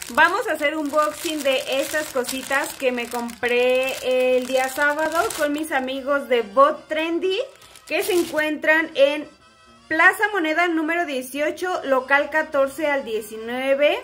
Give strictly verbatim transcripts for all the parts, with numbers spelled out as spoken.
Vamos a hacer un unboxing de estas cositas que me compré el día sábado con mis amigos de Bot Trendy, que se encuentran en Plaza Moneda número dieciocho, local catorce al diecinueve,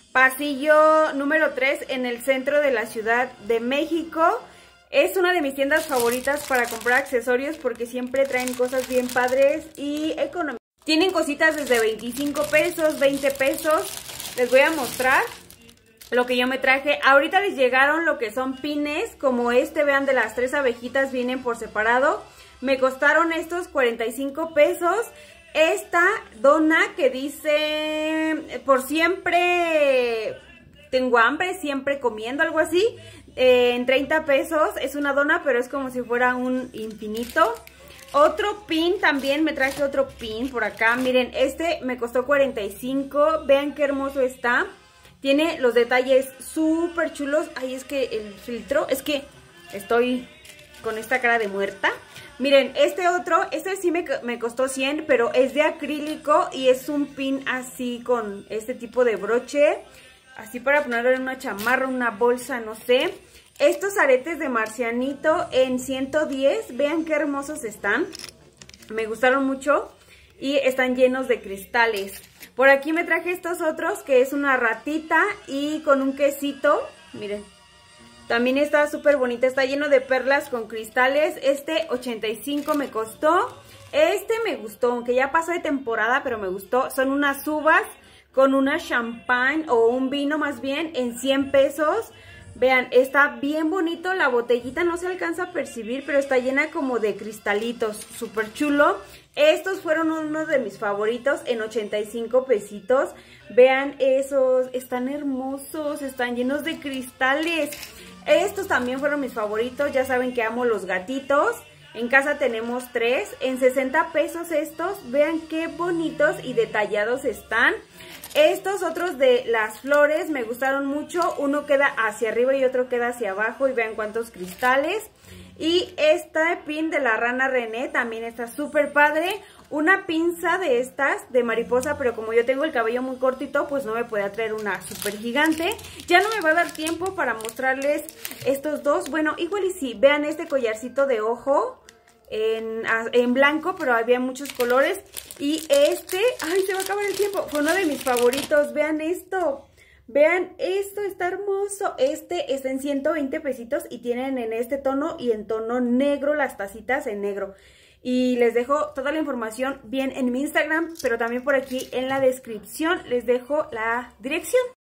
pasillo número tres en el centro de la Ciudad de México. Es una de mis tiendas favoritas para comprar accesorios porque siempre traen cosas bien padres y económicas. Tienen cositas desde veinticinco pesos, veinte pesos. Les voy a mostrar lo que yo me traje. Ahorita les llegaron lo que son pines, como este, vean, de las tres abejitas, vienen por separado. Me costaron estos cuarenta y cinco pesos. Esta dona que dice, por siempre tengo hambre, siempre comiendo, algo así, eh, en treinta pesos. Es una dona, pero es como si fuera un infinito. Otro pin, también me traje otro pin por acá. Miren, este me costó cuarenta y cinco. Vean qué hermoso está. Tiene los detalles súper chulos. Ay, es que el filtro, es que estoy con esta cara de muerta. Miren, este otro, este sí me, me costó cien, pero es de acrílico y es un pin así con este tipo de broche. Así para ponerlo en una chamarra, una bolsa, no sé. Estos aretes de marcianito en ciento diez, vean qué hermosos están. Me gustaron mucho y están llenos de cristales. Por aquí me traje estos otros, que es una ratita y con un quesito. Miren, también está súper bonita, está lleno de perlas con cristales. Este ochenta y cinco me costó. Este me gustó, aunque ya pasó de temporada, pero me gustó. Son unas uvas con una champán o un vino más bien en cien pesos. Vean, está bien bonito, la botellita no se alcanza a percibir, pero está llena como de cristalitos, súper chulo. Estos fueron uno de mis favoritos en ochenta y cinco pesitos. Vean esos, están hermosos, están llenos de cristales. Estos también fueron mis favoritos, ya saben que amo los gatitos. En casa tenemos tres, en sesenta pesos estos. Vean qué bonitos y detallados están. Estos otros de las flores me gustaron mucho. Uno queda hacia arriba y otro queda hacia abajo. Y vean cuántos cristales. Y este pin de la rana René también está súper padre. Una pinza de estas de mariposa, pero como yo tengo el cabello muy cortito, pues no me podía traer una súper gigante. Ya no me va a dar tiempo para mostrarles estos dos. Bueno, igual y sí, vean este collarcito de ojo en, en blanco, pero había muchos colores. Y este, ay, se va a acabar el tiempo, fue uno de mis favoritos. Vean esto, vean esto, está hermoso. Este está en ciento veinte pesitos y tienen en este tono y en tono negro las tacitas en negro. Y les dejo toda la información bien en mi Instagram, pero también por aquí en la descripción les dejo la dirección.